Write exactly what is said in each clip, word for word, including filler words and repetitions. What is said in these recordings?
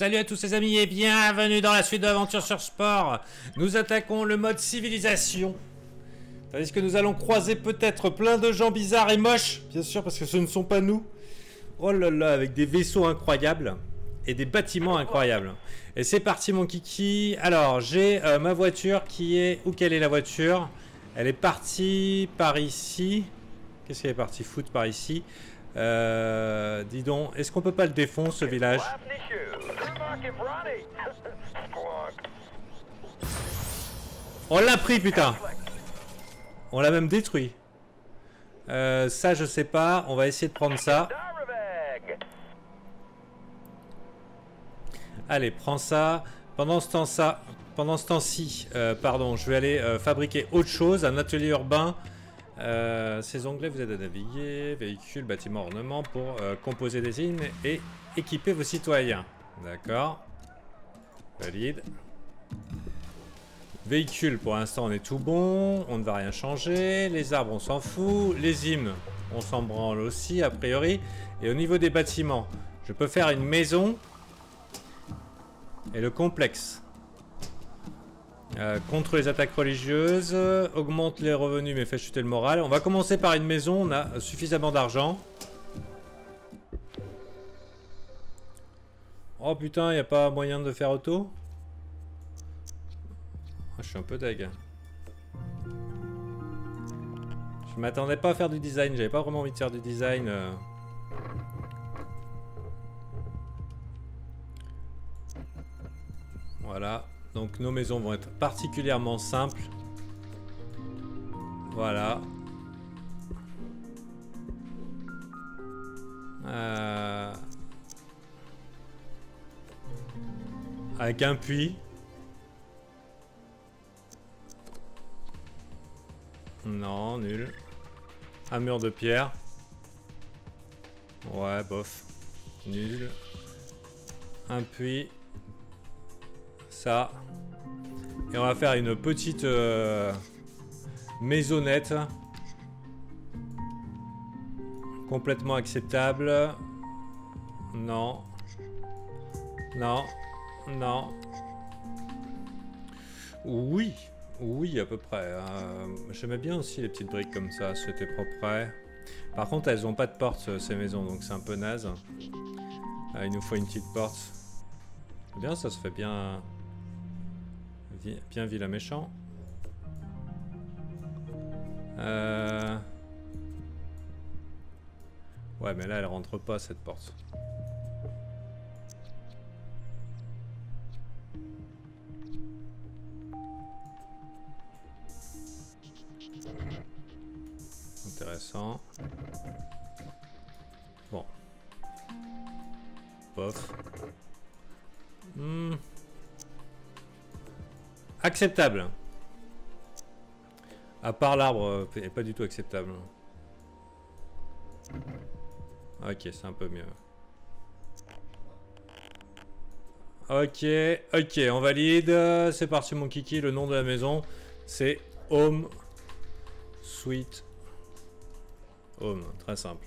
Salut à tous les amis et bienvenue dans la suite de l'Aventure sur Sport. Nous attaquons le mode civilisation. Tandis que nous allons croiser peut-être plein de gens bizarres et moches. Bien sûr parce que ce ne sont pas nous. Oh là là, avec des vaisseaux incroyables. Et des bâtiments incroyables. Et c'est parti mon kiki. Alors j'ai euh, ma voiture qui est... Où quelle est la voiture? Elle est partie par ici. Qu'est-ce qu'elle est partie foutre par ici? Euh, dis donc, est-ce qu'on peut pas le défoncer ce village? On l'a pris putain. On l'a même détruit. Euh, ça je sais pas, on va essayer de prendre ça. Allez, prends ça. Pendant ce temps ça, pendant ce temps-ci, euh, pardon, je vais aller euh, fabriquer autre chose, un atelier urbain. Euh, ces onglets vous aident à naviguer, véhicules, bâtiments, ornements pour euh, composer des lignes et équiper vos citoyens. D'accord. Valide. Véhicules, pour l'instant on est tout bon, on ne va rien changer. Les arbres on s'en fout, les hymnes on s'en branle aussi a priori. Et au niveau des bâtiments, je peux faire une maison et le complexe. Euh, contre les attaques religieuses, euh, augmente les revenus mais fait chuter le moral. On va commencer par une maison, on a suffisamment d'argent. Oh putain, il n'y a pas moyen de faire auto? Oh, je suis un peu deg. Je m'attendais pas à faire du design, j'avais pas vraiment envie de faire du design. Euh... Voilà. Donc nos maisons vont être particulièrement simples. Voilà. Euh... Avec un puits. Non, nul. Un mur de pierre. Ouais, bof. Nul. Un puits. Ça. Et on va faire une petite euh, maisonnette. Complètement acceptable. Non. Non. Non. Oui. Oui, à peu près. Euh, J'aimais bien aussi les petites briques comme ça. C'était propre. Par contre, elles n'ont pas de porte, ces maisons. Donc c'est un peu naze. Euh, il nous faut une petite porte. Bien, ça se fait bien... Bien vilain méchant. Euh... Ouais, mais là, elle rentre pas, cette porte. Intéressant. Bon. Bof. Hmm. Acceptable. À part l'arbre, n'est pas du tout acceptable. Ok, c'est un peu mieux. Ok, ok, on valide. C'est parti mon kiki, le nom de la maison, c'est Home Sweet Home, très simple.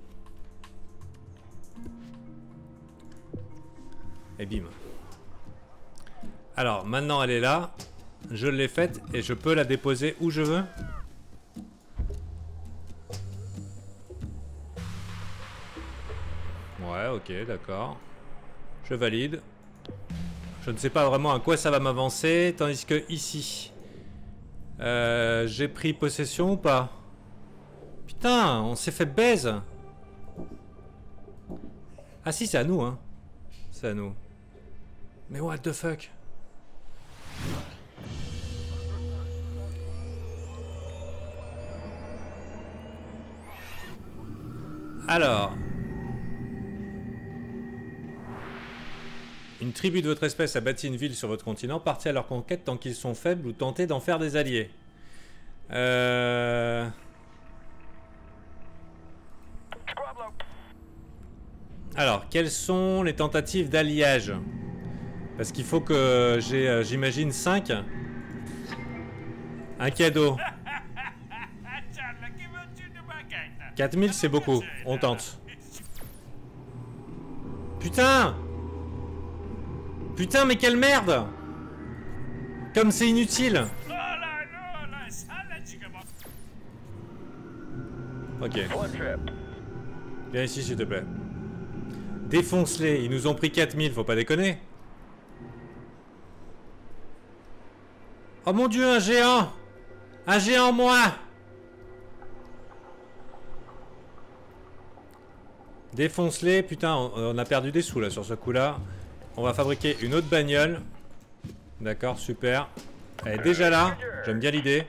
Et bim. Alors, maintenant elle est là. Je l'ai faite et je peux la déposer où je veux. Ouais, ok, d'accord. Je valide. Je ne sais pas vraiment à quoi ça va m'avancer. Tandis que ici, euh, j'ai pris possession ou pas? Putain, on s'est fait baise. Ah si, c'est à nous, hein. C'est à nous. Mais what the fuck? Alors, une tribu de votre espèce a bâti une ville sur votre continent. Partez à leur conquête tant qu'ils sont faibles ou tentez d'en faire des alliés. Euh... Alors, quelles sont les tentatives d'alliage? Parce qu'il faut que j'ai, euh, j'imagine, cinq. Un cadeau. quatre mille c'est beaucoup, on tente. Putain! Putain, mais quelle merde! Comme c'est inutile! Ok. Viens ici, s'il te plaît. Défonce-les, ils nous ont pris quatre mille, faut pas déconner. Oh mon dieu, un géant! Un géant, moi! Défonce-les, putain, on, on a perdu des sous là sur ce coup-là. On va fabriquer une autre bagnole. D'accord, super. Elle est déjà là, j'aime bien l'idée.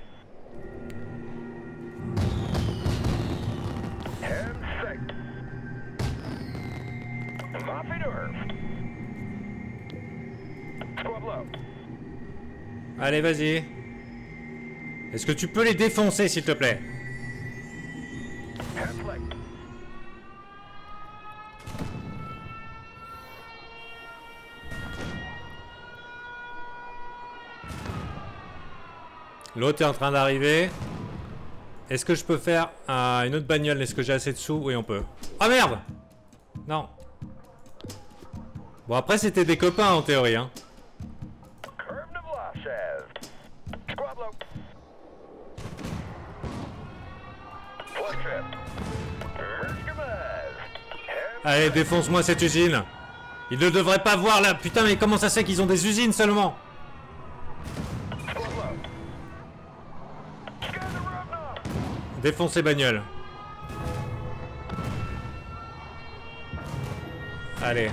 Allez, vas-y. Est-ce que tu peux les défoncer, s'il te plaît? L'autre est en train d'arriver. Est-ce que je peux faire euh, une autre bagnole? Est-ce que j'ai assez de sous? Oui, on peut. Oh merde! Non. Bon, après, c'était des copains en théorie, hein. Allez, défonce-moi cette usine. Ils ne devraient pas voir là. Putain, mais comment ça se fait qu'ils ont des usines seulement? Défonce les bagnoles. Allez.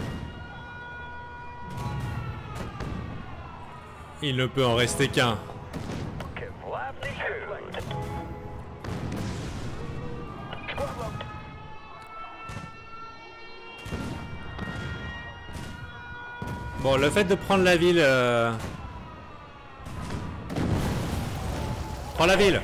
Il ne peut en rester qu'un. Bon, le fait de prendre la ville... Euh... Prends la ville.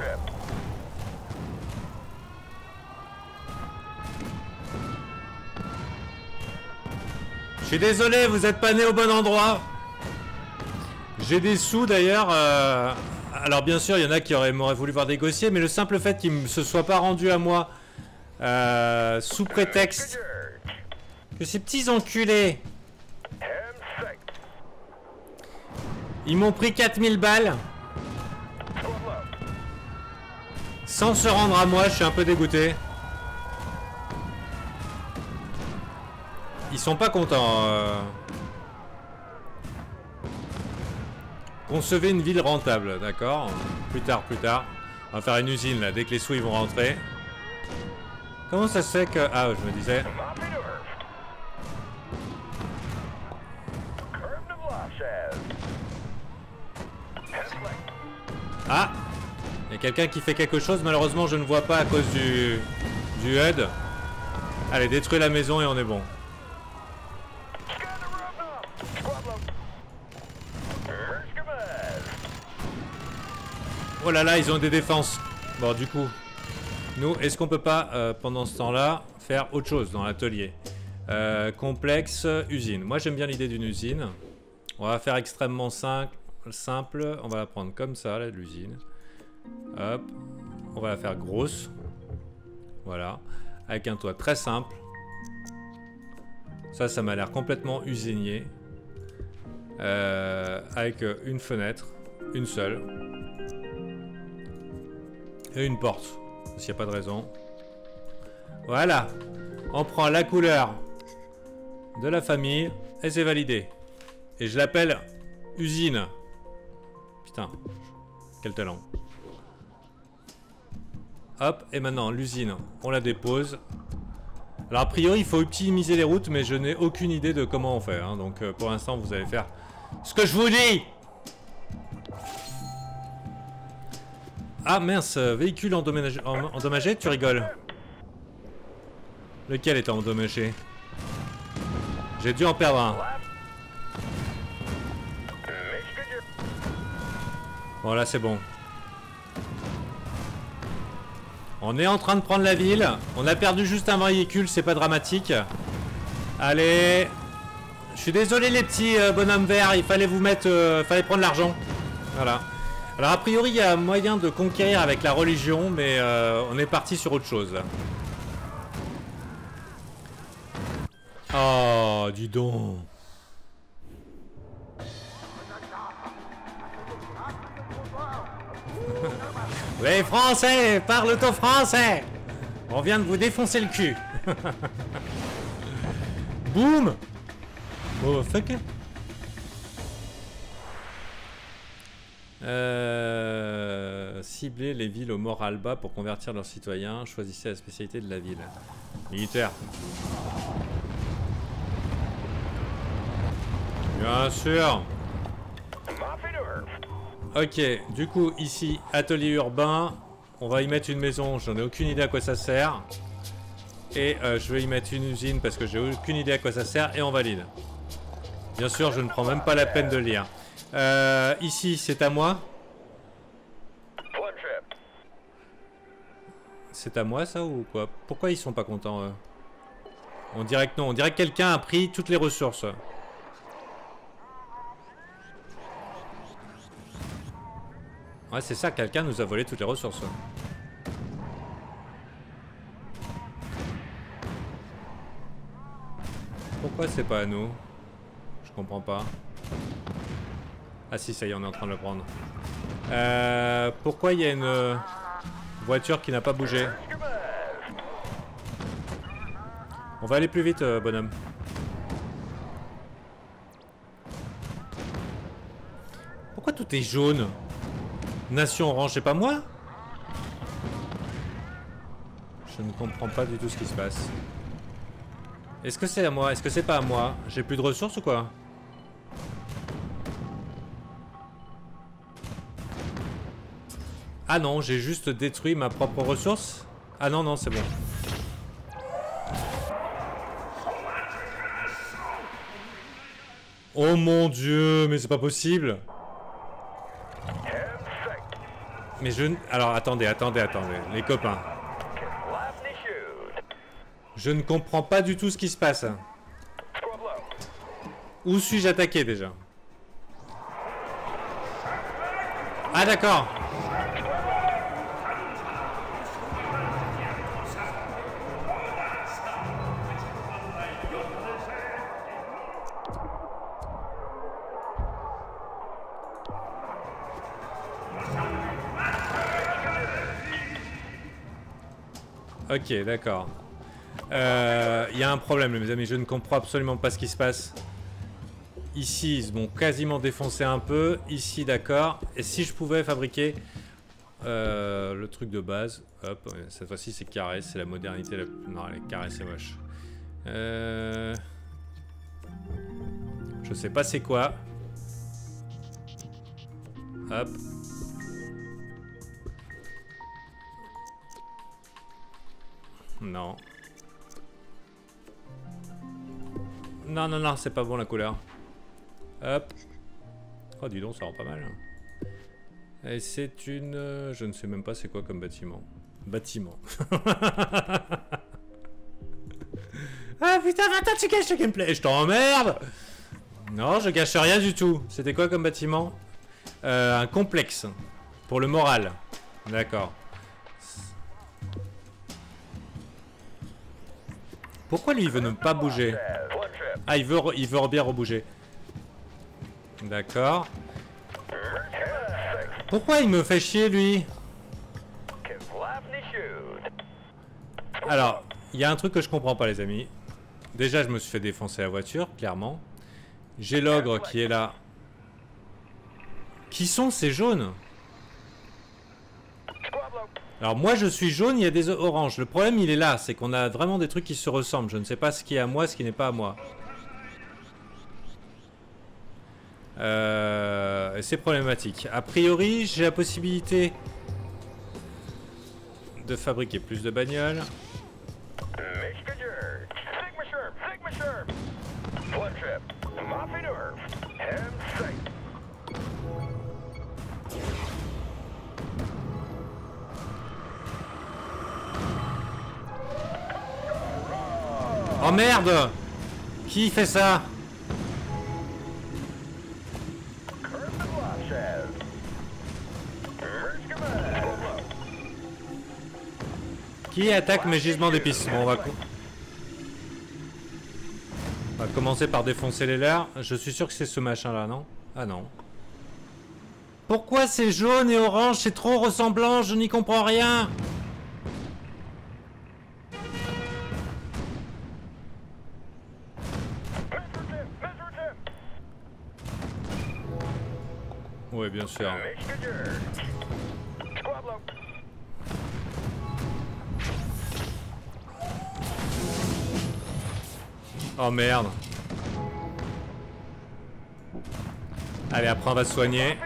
Je suis désolé, vous êtes pas né au bon endroit. J'ai des sous d'ailleurs. Euh... Alors bien sûr, il y en a qui auraient, m'auraient voulu voir négocier, mais le simple fait qu'ils ne se soient pas rendus à moi euh, sous prétexte que ces petits enculés, ils m'ont pris quatre mille balles sans se rendre à moi, je suis un peu dégoûté. Ils sont pas contents. Euh... Concevez une ville rentable, d'accord? Plus tard, plus tard. On va faire une usine là, dès que les sous ils vont rentrer. Comment ça se fait que... Ah, je me disais... Ah! Il y a quelqu'un qui fait quelque chose, malheureusement je ne vois pas à cause du... du H U D. Allez, détruis la maison et on est bon. Oh là là, ils ont des défenses. Bon, du coup, nous, est-ce qu'on peut pas, euh, pendant ce temps-là, faire autre chose dans l'atelier? euh, Complexe, usine. Moi, j'aime bien l'idée d'une usine. On va faire extrêmement simple. simple. On va la prendre comme ça, là, l'usine. Hop. On va la faire grosse. Voilà. Avec un toit très simple. Ça, ça m'a l'air complètement usinier. Euh, avec une fenêtre. Une seule. Et une porte, s'il n'y a pas de raison. Voilà. On prend la couleur de la famille et c'est validé. Et je l'appelle usine. Putain, quel talent. Hop, et maintenant l'usine, on la dépose. Alors a priori, il faut optimiser les routes, mais je n'ai aucune idée de comment on fait. Hein. Donc euh, pour l'instant, vous allez faire ce que je vous dis. Ah mince, véhicule endommagé, endommagé, tu rigoles. Lequel est endommagé? J'ai dû en perdre un. Bon là c'est bon. On est en train de prendre la ville. On a perdu juste un véhicule, c'est pas dramatique. Allez. Je suis désolé les petits euh, bonhommes verts, il fallait vous mettre... Euh, fallait prendre l'argent. Voilà. Alors a priori il y a moyen de conquérir avec la religion, mais euh, on est parti sur autre chose là. Oh, dis donc. Les Français parlent au français. On vient de vous défoncer le cul. Boum. Oh fuck. Euh, cibler les villes au moral bas pour convertir leurs citoyens. Choisissez la spécialité de la ville. Militaire. Bien sûr. Ok, du coup ici, atelier urbain. On va y mettre une maison, j'en ai aucune idée à quoi ça sert. Et euh, je vais y mettre une usine parce que j'ai aucune idée à quoi ça sert. Et on valide. Bien sûr, je ne prends même pas la peine de lire. Euh, ici, c'est à moi. C'est à moi ça ou quoi? Pourquoi ils sont pas contents eux? On dirait que non, on dirait que quelqu'un a pris toutes les ressources. Ouais, c'est ça, quelqu'un nous a volé toutes les ressources. Pourquoi c'est pas à nous? Je comprends pas. Ah si, ça y est, on est en train de le prendre. Euh, pourquoi il y a une euh, voiture qui n'a pas bougé? On va aller plus vite, euh, bonhomme. Pourquoi tout est jaune? Nation orange, c'est pas moi? Je ne comprends pas du tout ce qui se passe. Est-ce que c'est à moi? Est-ce que c'est pas à moi? J'ai plus de ressources ou quoi? Ah non, j'ai juste détruit ma propre ressource. Ah non, non, c'est bon. Oh mon dieu, mais c'est pas possible. Mais je... Alors attendez, attendez, attendez, les copains. Je ne comprends pas du tout ce qui se passe. Où suis-je attaqué déjà? Ah d'accord. Ok, d'accord. Il euh, y a un problème, mes amis. Je ne comprends absolument pas ce qui se passe. Ici, ils m'ont quasiment défoncé un peu. Ici, d'accord. Et si je pouvais fabriquer euh, le truc de base. Hop, cette fois-ci, c'est carré. C'est la modernité. La... Non, les carrés, c'est moche. Euh... Je sais pas c'est quoi. Hop. Non. Non, non, non, c'est pas bon la couleur. Hop. Oh, dis donc, ça rend pas mal. Et c'est une... Euh, je ne sais même pas c'est quoi comme bâtiment. Bâtiment. Ah putain, attends, tu gâches le gameplay. Je t'emmerde. Non, je gâche rien du tout. C'était quoi comme bâtiment? euh, Un complexe. Pour le moral. D'accord. Pourquoi lui il veut ne pas bouger? Ah, il veut, il veut bien rebouger. D'accord. Pourquoi il me fait chier lui? Alors, il y a un truc que je comprends pas les amis. Déjà je me suis fait défoncer la voiture, clairement. J'ai l'ogre qui est là. Qui sont ces jaunes? Alors moi je suis jaune, il y a des oranges. Le problème il est là, c'est qu'on a vraiment des trucs qui se ressemblent. Je ne sais pas ce qui est à moi, ce qui n'est pas à moi. Euh, c'est problématique. A priori j'ai la possibilité de fabriquer plus de bagnoles. Oh merde! Qui fait ça? Qui attaque mes gisements d'épices? Bon, on va... on va commencer par défoncer les leurs. Je suis sûr que c'est ce machin là, non? Ah non. Pourquoi c'est jaune et orange? C'est trop ressemblant, je n'y comprends rien. Oui, bien sûr. Oh merde. Allez, après on va se soigner.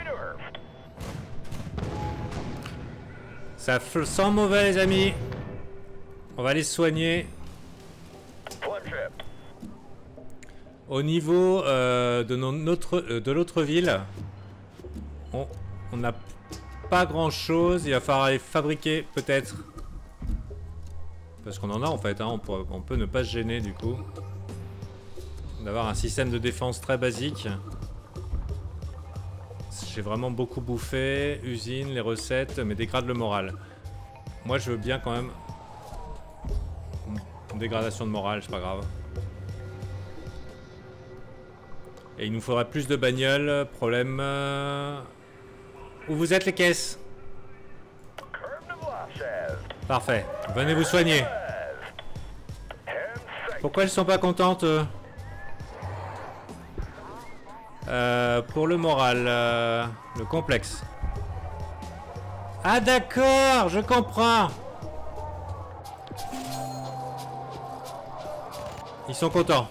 Ça sent mauvais, les amis. On va aller se soigner. Au niveau euh, de notre euh, de l'autre ville, on n'a pas grand chose. Il va falloir aller fabriquer peut-être. Parce qu'on en a en fait, hein. on, peut, on peut ne pas se gêner du coup. D'avoir un système de défense très basique. J'ai vraiment beaucoup bouffé. Usine, les recettes, mais dégrade le moral. Moi je veux bien quand même. Une dégradation de morale, c'est pas grave. Et il nous faudra plus de bagnoles. Problème. Euh... Où vous êtes les caisses? Parfait. Venez vous soigner. Pourquoi elles sont pas contentes euh Euh, pour le moral, euh, le complexe. Ah d'accord, je comprends. Ils sont contents.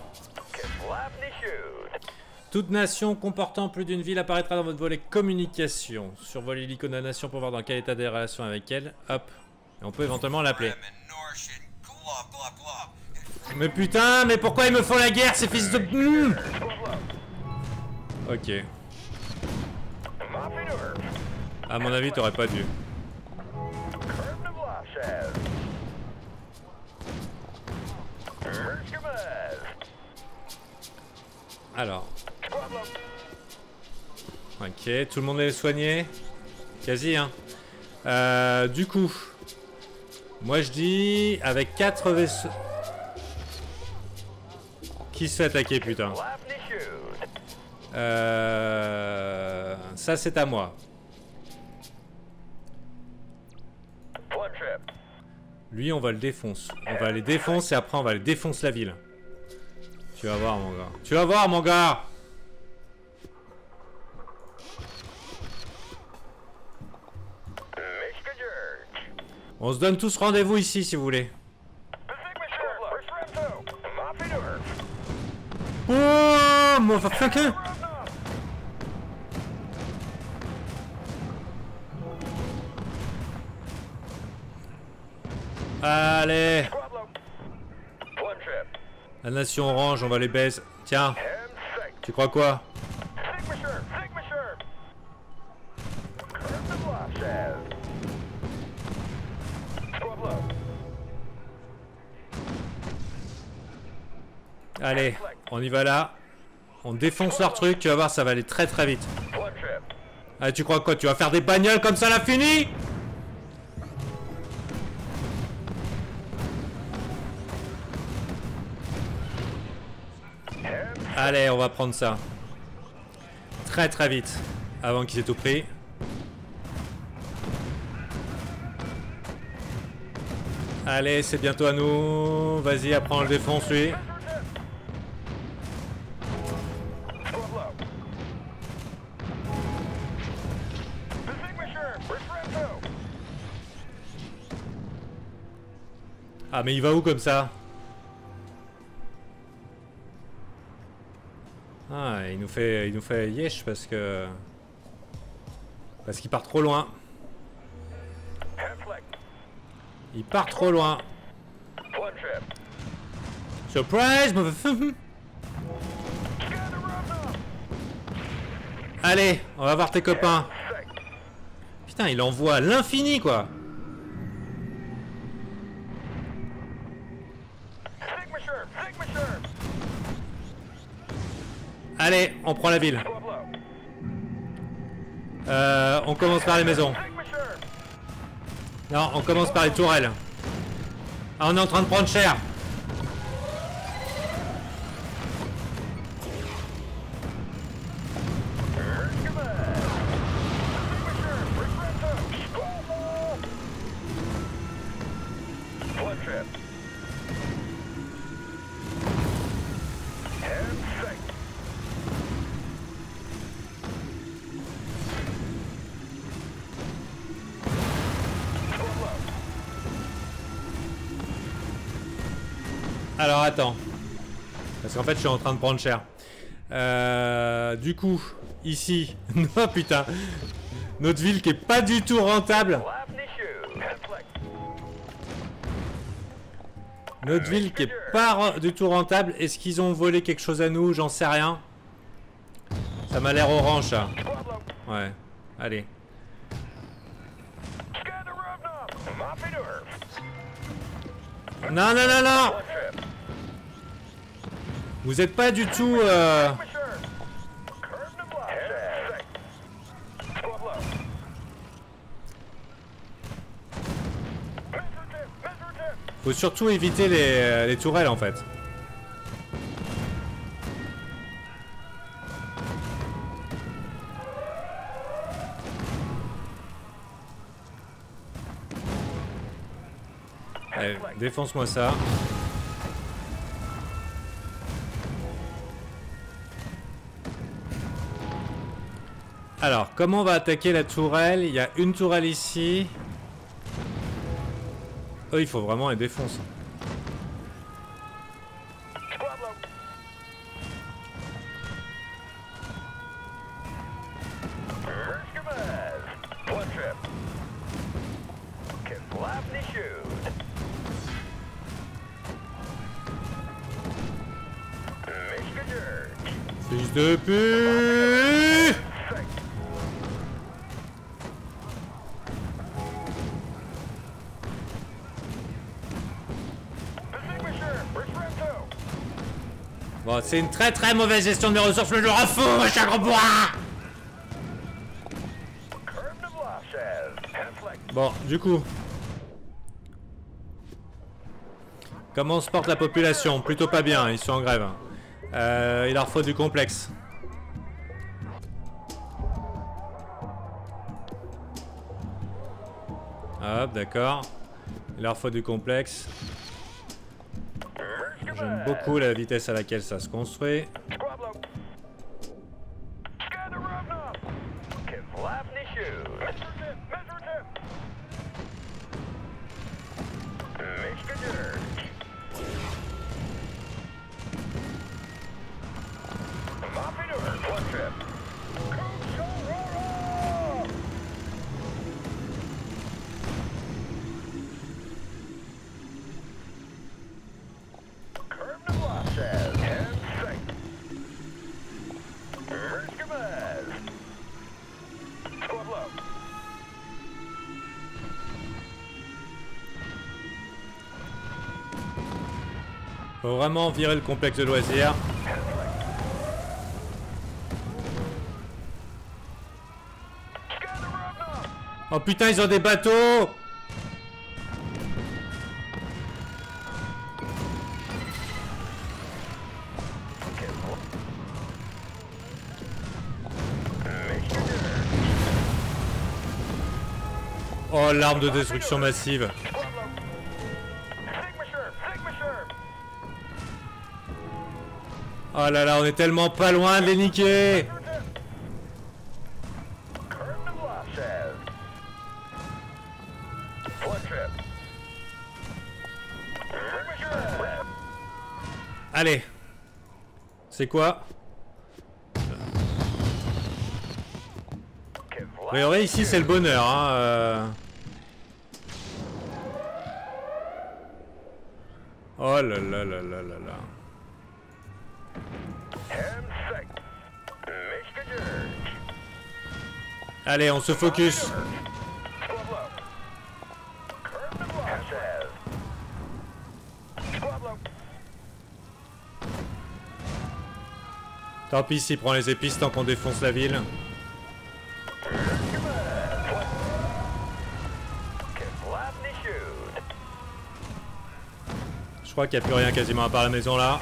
Toute nation comportant plus d'une ville apparaîtra dans votre volet communication. Survolez l'icône de la nation pour voir dans quel état des relations avec elle. Hop. Et on peut éventuellement l'appeler. Mais putain, mais pourquoi ils me font la guerre, ces fils de... Mmh. Ok. À mon avis, t'aurais pas dû. Alors. Ok, tout le monde est soigné. Quasi, hein. Euh, du coup. Moi, je dis... Avec quatre vaisseaux... Qui se fait attaquer, putain? Euh... Ça, c'est à moi. Lui, on va le défoncer. On va les défoncer et après, on va les défoncer la ville. Tu vas voir, mon gars. Tu vas voir, mon gars. On se donne tous rendez-vous ici, si vous voulez. Oh, motherfucker! Allez! La nation orange, on va les baise. Tiens! Tu crois quoi? Allez, on y va là. On défonce leur truc, tu vas voir, ça va aller très très vite. Ah, tu crois quoi? Tu vas faire des bagnoles comme ça à l'infini? Allez, on va prendre ça. Très très vite. Avant qu'ils aient tout pris. Allez, c'est bientôt à nous. Vas-y, après on le défonce lui. Ah mais il va où comme ça? Ah, il nous fait il nous fait yesh parce que parce qu'il part trop loin. Il part trop loin. Surprise, motherfucker. Allez, on va voir tes copains. Putain, il envoie à l'infini quoi. Allez, on prend la ville. Euh, on commence par les maisons. Non, on commence par les tourelles. Ah, on est en train de prendre cher. Alors attends. Parce qu'en fait je suis en train de prendre cher. Euh, du coup, ici. Non putain. Notre ville qui est pas du tout rentable. Notre ville qui est pas du tout rentable. Est-ce qu'ils ont volé quelque chose à nous? J'en sais rien. Ça m'a l'air orange ça. Ouais. Allez. Non, non, non, non. Vous êtes pas du tout... Euh... Faut surtout éviter les, les tourelles en fait. Allez, défonce-moi ça. Alors, comment on va attaquer la tourelle? Il y a une tourelle ici. Oh, il faut vraiment les défoncer. Fils de pute! Bon, c'est une très très mauvaise gestion de mes ressources, mais je leur fous, mon cher gros bois! Bon, du coup... Comment se porte la population? Plutôt pas bien, ils sont en grève. Euh, il leur faut du complexe. Hop, d'accord. Il leur faut du complexe. J'aime beaucoup la vitesse à laquelle ça se construit. Faut vraiment virer le complexe de loisirs. Oh putain, ils ont des bateaux! Oh, l'arme de destruction massive. Oh là là, on est tellement pas loin de les niquer. Allez. C'est quoi? A priori ici c'est le bonheur hein, euh... Oh là là là là là là. Allez, on se focus. Tant pis s'il prend les épices tant qu'on défonce la ville. Je crois qu'il n'y a plus rien quasiment à part la maison là.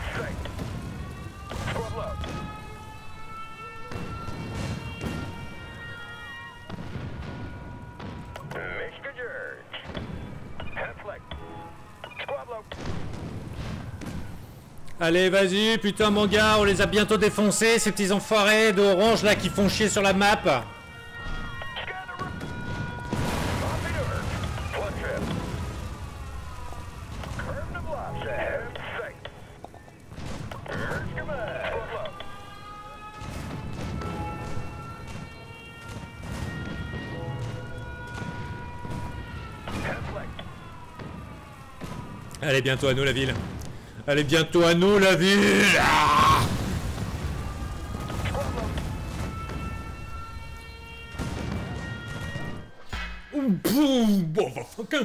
Allez, vas-y, putain mon gars, on les a bientôt défoncés, ces petits enfoirés d'orange là qui font chier sur la map. Elle est bientôt à nous la ville. Elle est bientôt à nous la ville. Ah bon,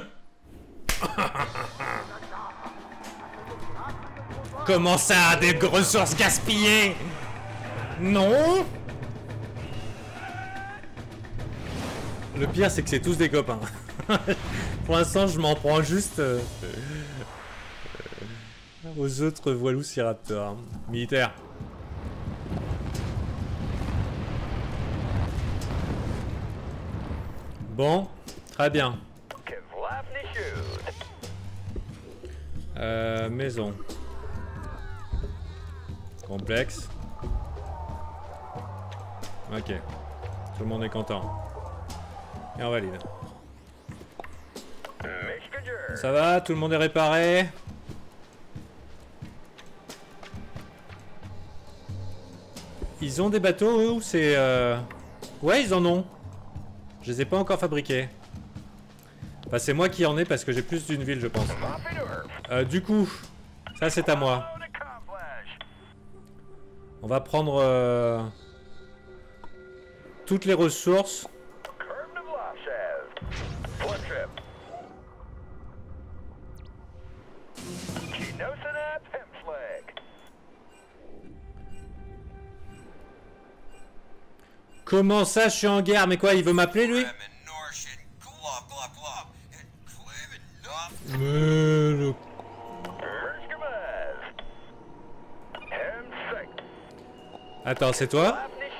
comment ça, des ressources gaspillées? Non. Le pire, c'est que c'est tous des copains. Pour l'instant, je m'en prends juste euh, euh, aux autres Velociraptors militaires. Bon, très bien. Euh, maison. Complexe. Ok. Tout le monde est content. Et on valide. Ça va? Tout le monde est réparé? Ils ont des bateaux, eux, ou c'est... Euh... Ouais, ils en ont. Je les ai pas encore fabriqués. Enfin, c'est moi qui en ai parce que j'ai plus d'une ville, je pense. Euh, du coup, ça c'est à moi. On va prendre euh, toutes les ressources. Comment ça, je suis en guerre? Mais quoi, il veut m'appeler, lui? Mais le... Attends, c'est toi?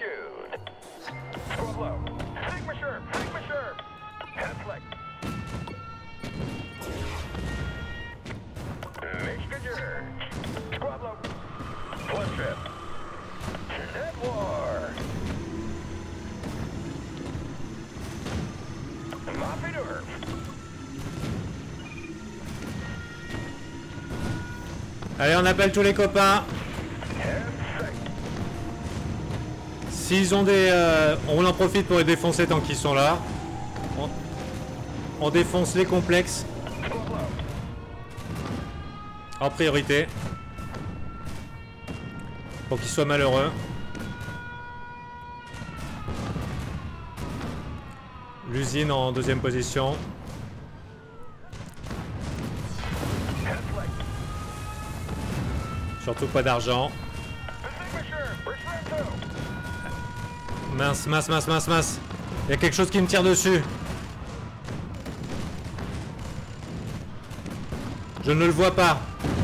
Allez, on appelle tous les copains. S'ils ont des... Euh, on en profite pour les défoncer tant qu'ils sont là. On, on défonce les complexes. En priorité. Pour qu'ils soient malheureux. L'usine en deuxième position. Surtout pas d'argent. Mince, mince, mince, mince, mince. Il y a quelque chose qui me tire dessus. Je ne le vois pas.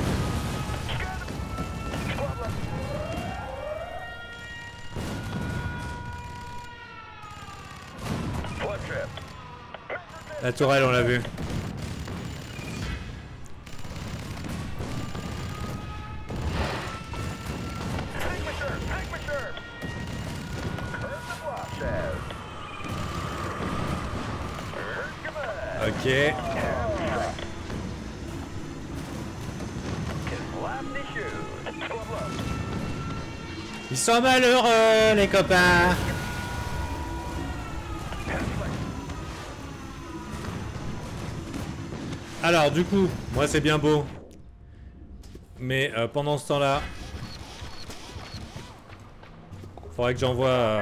La tourelle, on l'a vu. Ok. Ils sont malheureux, les copains. Alors, du coup, moi c'est bien beau. Mais euh, pendant ce temps-là, faudrait que j'envoie euh,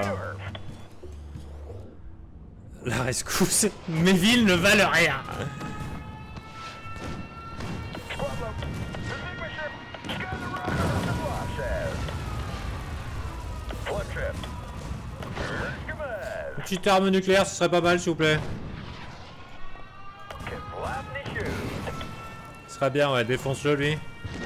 la rescousse. Mes villes ne valent rien. Une petite arme nucléaire, ce serait pas mal, s'il vous plaît. Ce serait bien, ouais, défonce-le, lui.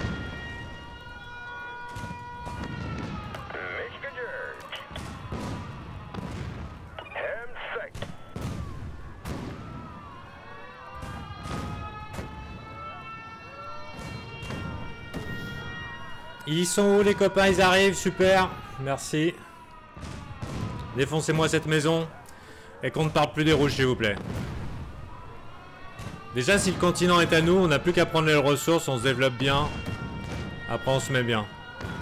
Ils sont où les copains? Ils arrivent, super. Merci. Défoncez-moi cette maison. Et qu'on ne parle plus des rouges, s'il vous plaît. Déjà, si le continent est à nous, on n'a plus qu'à prendre les ressources, on se développe bien. Après, on se met bien.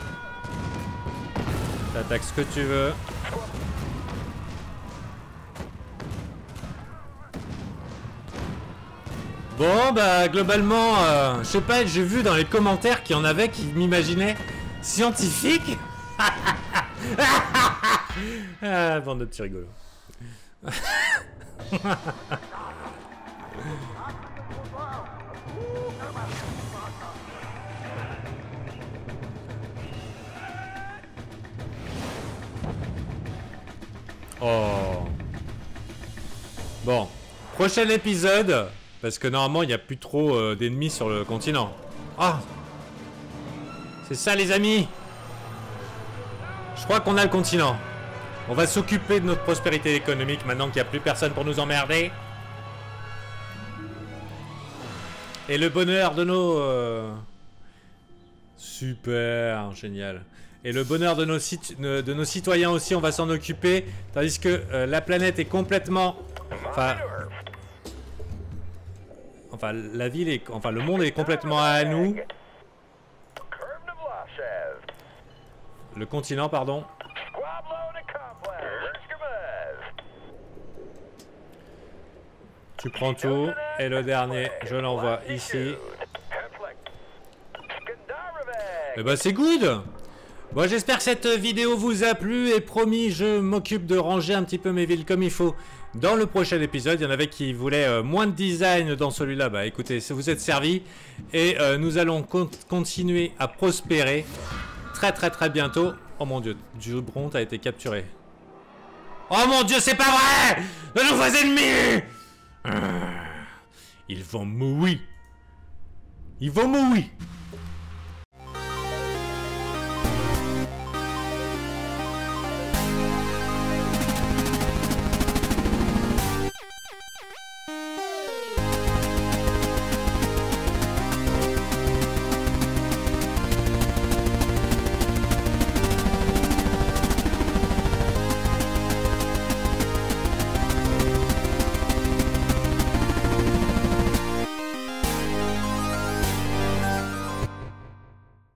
T'attaques ce que tu veux. Bon, bah, globalement, euh, je sais pas, j'ai vu dans les commentaires qu'il y en avait qui m'imaginaient scientifique. Ah, bande de petits rigolos. Oh. Bon, prochain épisode, parce que normalement il n'y a plus trop euh, d'ennemis sur le continent. Ah, c'est ça les amis. Je crois qu'on a le continent. On va s'occuper de notre prospérité économique maintenant qu'il n'y a plus personne pour nous emmerder. Et le bonheur de nos... Euh... Super, génial. Et le bonheur de nos, de nos citoyens aussi, on va s'en occuper. Tandis que euh, la planète est complètement... Enfin... Enfin, la ville est... Enfin, le monde est complètement à nous. Le continent, pardon. Tu prends tout. Et le dernier, je l'envoie ici. Et bah c'est good. Bon, j'espère que cette vidéo vous a plu. Et promis, je m'occupe de ranger un petit peu mes villes comme il faut. Dans le prochain épisode, il y en avait qui voulaient euh, moins de design dans celui-là. Bah écoutez, vous êtes servis. Et euh, nous allons con continuer à prospérer très très très bientôt. Oh mon dieu, Dubron a été capturé. Oh mon dieu, c'est pas vrai! De nouveaux ennemis! Ils vont mourir. Ils vont mourir.